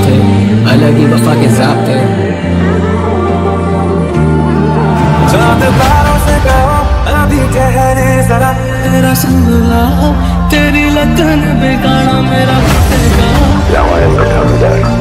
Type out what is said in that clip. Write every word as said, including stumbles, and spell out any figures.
थे, अलग ही वफा के ज़ाब्ते। चांद तारों से कहो अभी ठहरे जरा, तेरा संभला तेरी लगन बिगाड़ा मेरा Now I have become death.